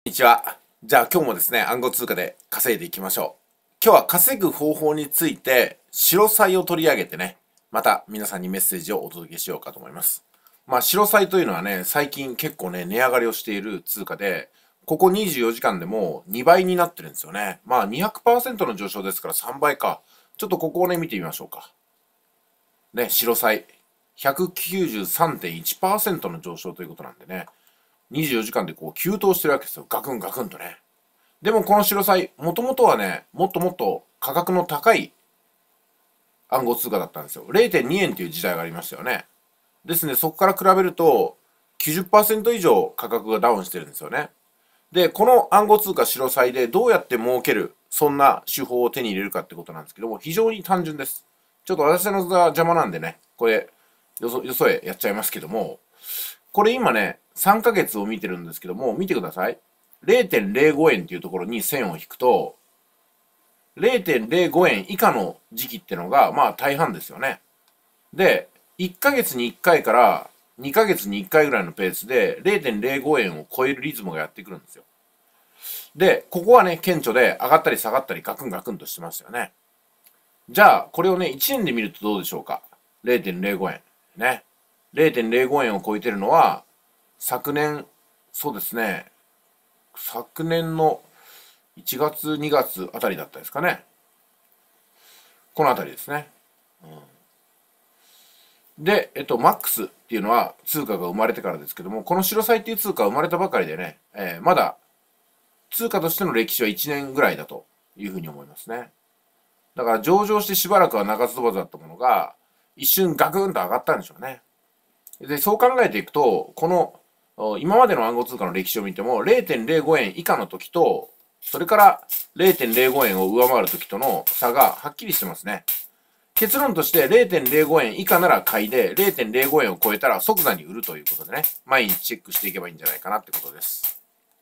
にちは。じゃあ今日もですね、暗号通貨で稼いでいきましょう。今日は稼ぐ方法について、白債を取り上げてね、また皆さんにメッセージをお届けしようかと思います。白債というのはね、最近結構ね、値上がりをしている通貨で、ここ24時間でも2倍になってるんですよね。200% の上昇ですから3倍か。ちょっとここをね、見てみましょうか。ね、白債。193.1% の上昇ということなんでね、24時間でこう急騰してるわけですよ。ガクンガクンとね。でもこの白債、もともとはね、もっともっと価格の高い暗号通貨だったんですよ。0.2 円という時代がありましたよね。ですね、そこから比べると90% 以上価格がダウンしてるんですよね。で、この暗号通貨白債でどうやって儲ける、そんな手法を手に入れるかってことなんですけども、非常に単純です。ちょっと私の座邪魔なんでね、これ、よそへやっちゃいますけども、これ今ね、3ヶ月を見てるんですけども、見てください。0.05 円っていうところに線を引くと、0.05 円以下の時期ってのが、大半ですよね。で、1ヶ月に1回から2ヶ月に1回ぐらいのペースで0.05 円を超えるリズムがやってくるんですよ。で、ここはね、顕著で上がったり下がったりガクンガクンとしてますよね。じゃあ、これをね、1年で見るとどうでしょうか。0.05 円。ね。0.05 円を超えてるのは、昨年、そうですね、昨年の1月、2月あたりだったですかね。このあたりですね。で、マックスっていうのは通貨が生まれてからですけども、この白債っていう通貨は生まれたばかりでね、まだ通貨としての歴史は1年ぐらいだというふうに思いますね。だから上場してしばらくは鳴かず飛ばずだったものが、一瞬ガクンと上がったんでしょうね。で、そう考えていくと、この今までの暗号通貨の歴史を見ても0.05 円以下の時と、それから0.05円を上回る時との差がはっきりしてますね。結論として0.05 円以下なら買いで、0.05 円を超えたら即座に売るということでね、毎日チェックしていけばいいんじゃないかなってことです。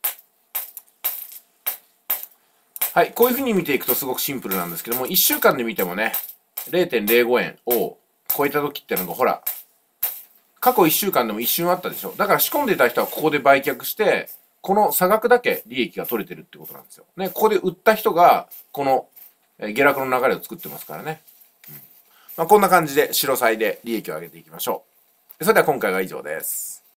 はい、こういうふうに見ていくとすごくシンプルなんですけども、1週間で見てもね、0.05 円を超えた時ってのがほら、過去1週間でも一瞬あったでしょ。だから仕込んでた人はここで売却して、この差額だけ利益が取れてるってことなんですよ。ね、ここで売った人が、この下落の流れを作ってますからね。こんな感じで白債で利益を上げていきましょう。それでは今回は以上です。